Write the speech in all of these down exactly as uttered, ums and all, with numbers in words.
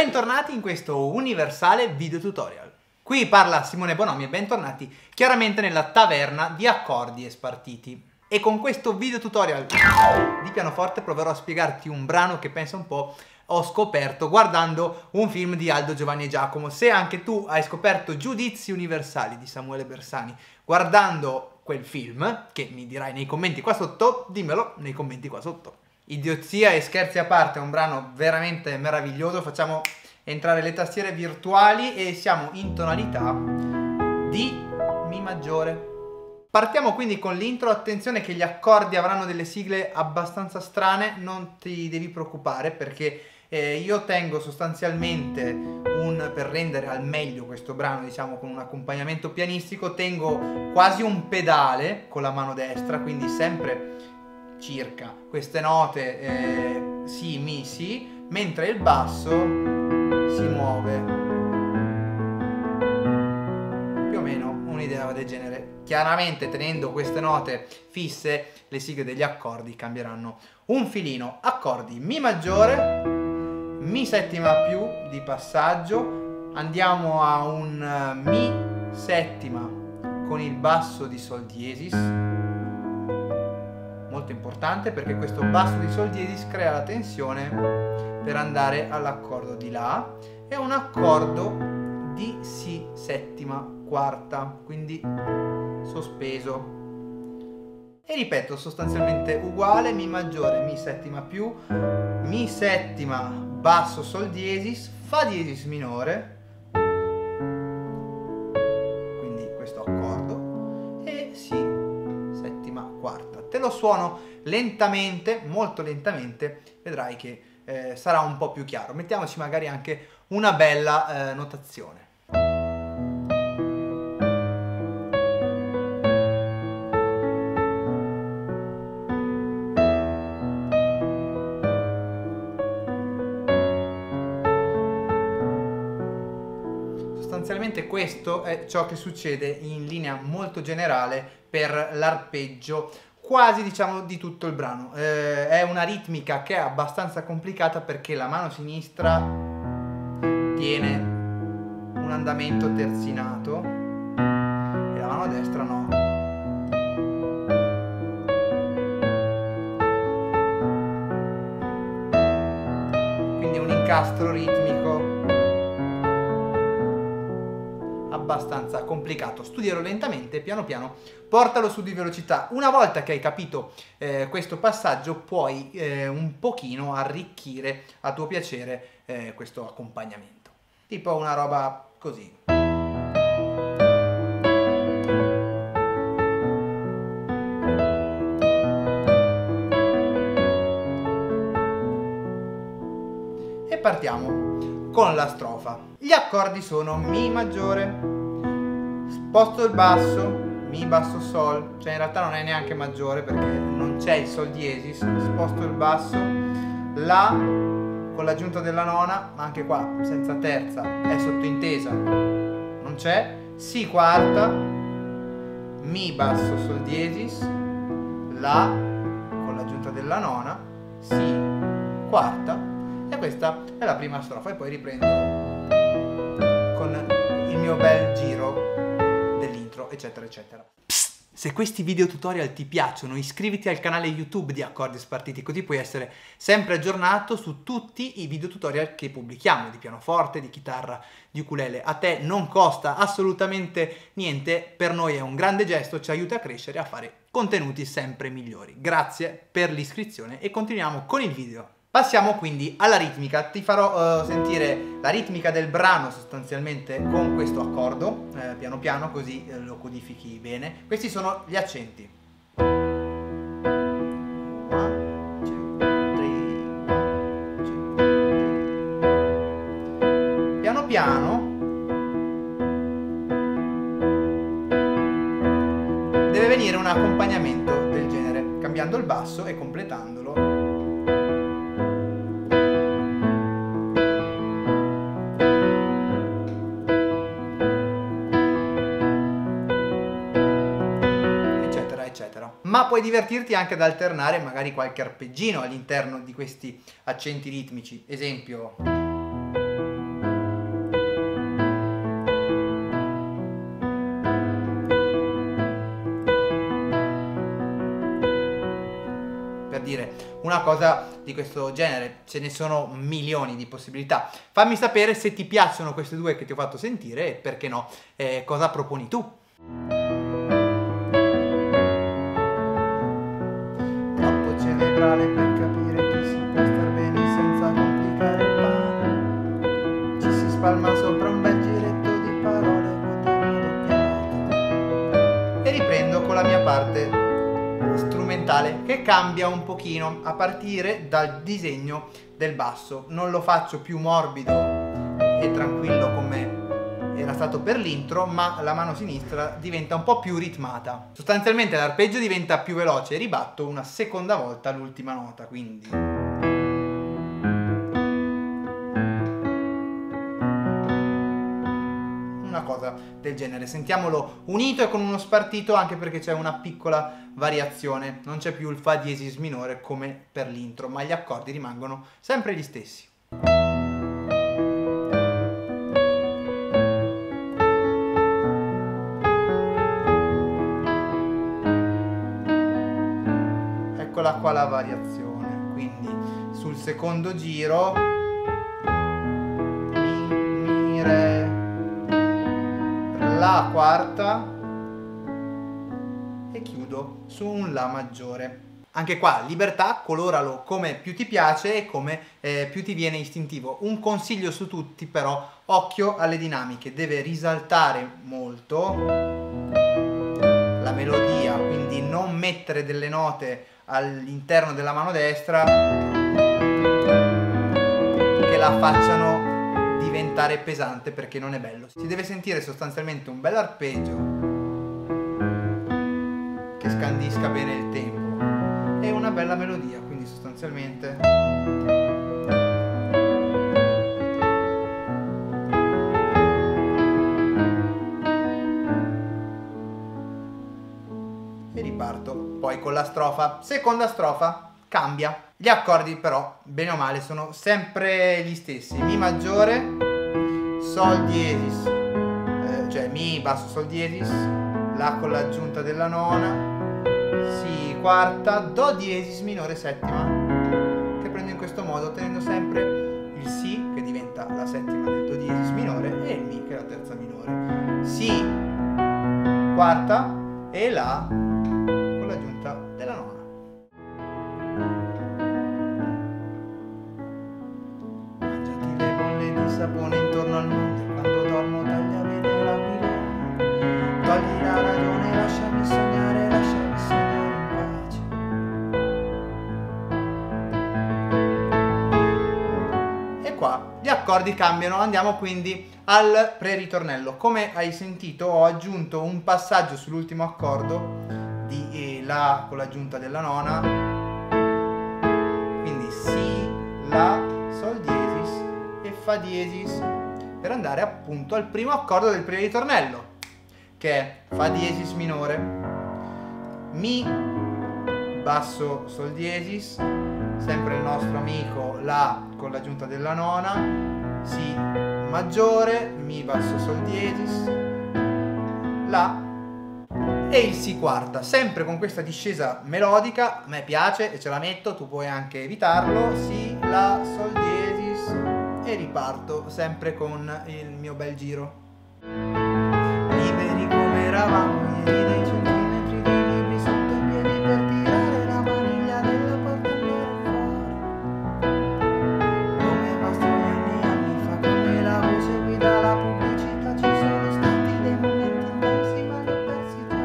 Bentornati in questo universale video tutorial. Qui parla Simone Bonomi e bentornati chiaramente nella taverna di accordi e spartiti. E con questo video tutorial di pianoforte proverò a spiegarti un brano che, pensa un po', ho scoperto guardando un film di Aldo, Giovanni e Giacomo. Se anche tu hai scoperto Giudizi Universali di Samuele Bersani guardando quel film, che mi dirai nei commenti qua sotto, dimmelo nei commenti qua sotto. Idiozia e scherzi a parte, è un brano veramente meraviglioso. Facciamo entrare le tastiere virtuali e siamo in tonalità di Mi maggiore. Partiamo quindi con l'intro. Attenzione che gli accordi avranno delle sigle abbastanza strane, non ti devi preoccupare perché eh, io tengo sostanzialmente un, per rendere al meglio questo brano, diciamo con un accompagnamento pianistico, tengo quasi un pedale con la mano destra, quindi sempre circa queste note eh, si, mi, si, mentre il basso si muove più o meno un'idea del genere. Chiaramente tenendo queste note fisse le sigle degli accordi cambieranno un filino. Accordi Mi maggiore, Mi settima più di passaggio, andiamo a un Mi settima con il basso di Sol diesis, molto importante perché questo basso di Sol diesis crea la tensione per andare all'accordo di La, e un accordo di Si settima quarta, quindi sospeso. E ripeto, sostanzialmente uguale: Mi maggiore, Mi settima più, Mi settima, basso Sol diesis, Fa diesis minore, quindi questo accordo, e Si settima quarta. Te lo suono lentamente, molto lentamente, vedrai che eh, sarà un po' più chiaro. Mettiamoci magari anche una bella eh, notazione. Sostanzialmente questo è ciò che succede in linea molto generale per l'arpeggio quasi, diciamo, di tutto il brano. Eh, è una ritmica che è abbastanza complicata perché la mano sinistra tiene un andamento terzinato e la mano destra no. Quindi un incastro ritmico abbastanza complicato. Studierò lentamente, piano piano, portalo su di velocità. Una volta che hai capito eh, questo passaggio puoi eh, un pochino arricchire a tuo piacere eh, questo accompagnamento, tipo una roba così. E partiamo con la strofa. Gli accordi sono Mi maggiore, sposto il basso, Mi basso Sol, cioè in realtà non è neanche maggiore perché non c'è il Sol diesis, sposto il basso, La con l'aggiunta della nona, ma anche qua senza terza, è sottointesa, non c'è, Si quarta, Mi basso Sol diesis, La con l'aggiunta della nona, Si quarta, e questa è la prima strofa. E poi riprendo con il mio bel giro dell'intro, eccetera eccetera. Psst, se questi video tutorial ti piacciono, iscriviti al canale YouTube di Accordi Spartiti, così puoi essere sempre aggiornato su tutti i video tutorial che pubblichiamo, di pianoforte, di chitarra, di ukulele. A te non costa assolutamente niente, per noi è un grande gesto, ci aiuta a crescere e a fare contenuti sempre migliori. Grazie per l'iscrizione e continuiamo con il video. Passiamo quindi alla ritmica. Ti farò uh, sentire la ritmica del brano sostanzialmente con questo accordo, eh, piano piano, così eh, lo codifichi bene. Questi sono gli accenti. One, two, three, one, two, three. Piano piano deve venire un accompagnamento del genere, cambiando il basso e completandolo. Ma puoi divertirti anche ad alternare magari qualche arpeggino all'interno di questi accenti ritmici. Esempio, per dire una cosa di questo genere. Ce ne sono milioni di possibilità. Fammi sapere se ti piacciono queste due che ti ho fatto sentire e perché no, eh, cosa proponi tu. Troppo cerebrale per capire che si può star bene senza complicare il pane. Ci si spalma sopra un bel giretto di parole e riprendo con la mia parte strumentale che cambia un pochino a partire dal disegno del basso. Non lo faccio più morbido e tranquillo come era stato per l'intro, ma la mano sinistra diventa un po' più ritmata. Sostanzialmente l'arpeggio diventa più veloce e ribatto una seconda volta l'ultima nota, quindi una cosa del genere. Sentiamolo unito e con uno spartito, anche perché c'è una piccola variazione. Non c'è più il fa diesis minore come per l'intro, ma gli accordi rimangono sempre gli stessi. Eccola qua la variazione. Quindi sul secondo giro mi, mi, re, la quarta e chiudo su un la maggiore. Anche qua libertà, coloralo come più ti piace e come eh, più ti viene istintivo. Un consiglio su tutti però, occhio alle dinamiche, deve risaltare molto la melodia, quindi non mettere delle note all'interno della mano destra che la facciano diventare pesante, perché non è bello. Si deve sentire sostanzialmente un bel arpeggio che scandisca bene il tempo e una bella melodia, quindi sostanzialmente e riparto poi con la strofa. Seconda strofa cambia. Gli accordi però, bene o male, sono sempre gli stessi. Mi maggiore, Sol diesis, eh, cioè Mi basso Sol diesis, La con l'aggiunta della nona, Si quarta, Do diesis minore settima, che prendo in questo modo tenendo sempre il Si che diventa la settima del Do diesis minore e il Mi che è la terza minore. Si quarta e La con l'aggiunta della nona. Sapone intorno al monte, quando dormo taglia bene l'aquilone, togli la ragione, lasciami sognare, lasciami sognare in pace. E qua gli accordi cambiano, andiamo quindi al pre-ritornello. Come hai sentito ho aggiunto un passaggio sull'ultimo accordo di eh, La con l'aggiunta della nona, quindi Si, La, Sol diesis e Fa diesis, per andare appunto al primo accordo del pre-ritornello, che è Fa diesis minore, Mi basso Sol diesis, sempre il nostro amico La con l'aggiunta della nona, Si maggiore, Mi basso Sol diesis, La e il Si quarta, sempre con questa discesa melodica. A me piace e ce la metto, tu puoi anche evitarlo. Si, La, Sol diesis e riparto sempre con il mio bel giro. Liberi come eravamo ieri, dei centimetri di libri sotto i piedi per tirare la maniglia della porta e andare fuori. Come bastano gli anni e anni fa, come la voce guida la pubblicità, ci sono stati dei momenti intensi ma li ho persi tra.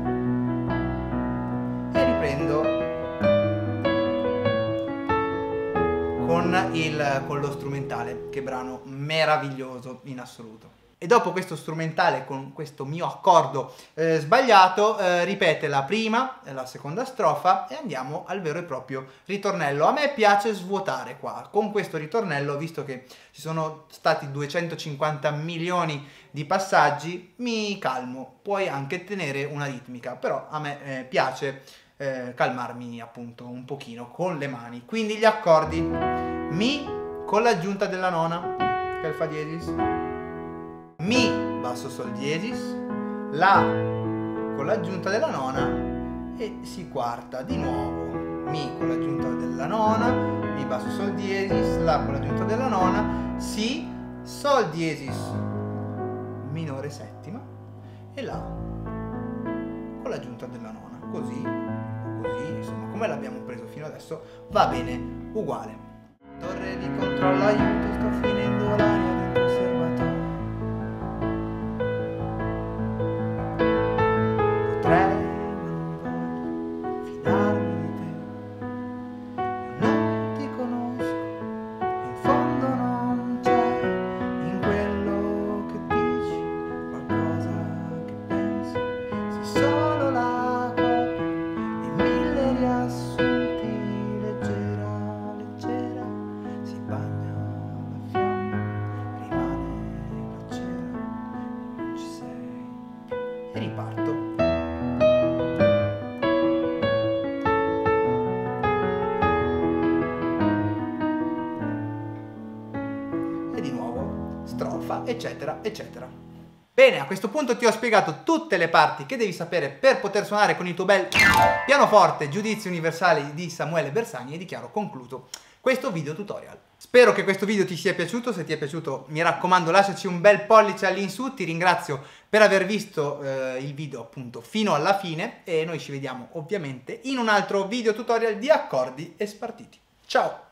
E riprendo con, il, con lo strumentale, che brano meraviglioso in assoluto. E dopo questo strumentale con questo mio accordo eh, sbagliato, eh, ripete la prima e la seconda strofa e andiamo al vero e proprio ritornello. A me piace svuotare qua, con questo ritornello, visto che ci sono stati duecentocinquanta milioni di passaggi, mi calmo. Puoi anche tenere una ritmica, però a me eh, piace eh, calmarmi appunto un pochino con le mani. Quindi gli accordi: Mi con l'aggiunta della nona, che è il Fa diesis, Mi basso Sol diesis, La con l'aggiunta della nona e Si quarta di nuovo, Mi con l'aggiunta della nona, Mi basso Sol diesis, La con l'aggiunta della nona, Si, Sol diesis minore settima e La con l'aggiunta della nona. Così, così, insomma, come l'abbiamo preso fino adesso, va bene, uguale. Torre di controllo, aiuto, sto finendo l'aria dentro il serbatoio. Potrei, ma non voglio fidarmi di te. Io non ti conosco, in fondo non c'è in quello che dici qualcosa che pensi. Sei solo la copia di mille riassunti, leggera, leggera. Si bagna la fiamma, rimane la cera, non ci sei più. E riparto. E di nuovo strofa, eccetera, eccetera. Bene, a questo punto ti ho spiegato tutte le parti che devi sapere per poter suonare con il tuo bel pianoforte Giudizi Universali di Samuele Bersani e dichiaro concluso questo video tutorial. Spero che questo video ti sia piaciuto. Se ti è piaciuto, mi raccomando, lasciaci un bel pollice all'insù. Ti ringrazio per aver visto eh, il video appunto fino alla fine e noi ci vediamo ovviamente in un altro video tutorial di accordi e spartiti. Ciao!